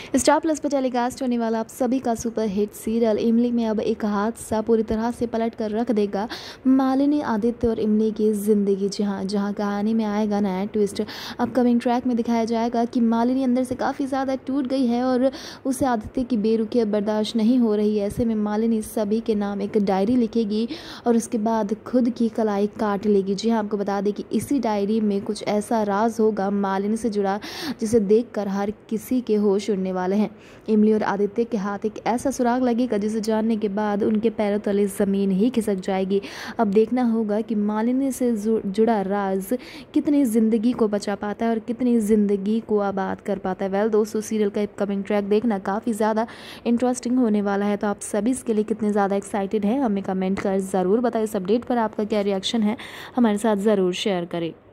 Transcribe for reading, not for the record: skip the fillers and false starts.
Star plus पर telecast होने वाला आप सभी का सुपर हिट सीरियल इमली में अब एक हादसा पूरी तरह से पलट कर रख देगा मालिनी, आदित्य और इमली की जिंदगी। जहां कहानी में आएगा नया ट्विस्ट। अपकमिंग ट्रैक में दिखाया जाएगा कि मालिनी अंदर से काफ़ी ज़्यादा टूट गई है और उसे आदित्य की बेरुखी बर्दाश्त नहीं हो रही है। ऐसे में मालिनी सभी के नाम एक डायरी लिखेगी और उसके बाद खुद की कलाई काट लेगी। जी हाँ, आपको बता दें कि इसी डायरी में कुछ ऐसा राज होगा मालिनी से जुड़ा जिसे देखकर हर किसी के होश उड़ने वाले हैं। इमली और आदित्य के हाथ एक ऐसा सुराग लगेगा जिसे जानने के बाद उनके पैरों तले जमीन ही खिसक जाएगी। अब देखना होगा कि मालिनी से जुड़ा राज कितनी जिंदगी को बचा पाता है और कितनी जिंदगी को आबाद कर पाता है। वेल दोस्तों, सीरियल का अपकमिंग ट्रैक देखना काफ़ी ज़्यादा इंटरेस्टिंग होने वाला है। तो आप सभी इसके लिए कितने ज़्यादा एक्साइटेड हैं हमें कमेंट कर ज़रूर बताएं। इस अपडेट पर आपका क्या रिएक्शन है हमारे साथ ज़रूर शेयर करें।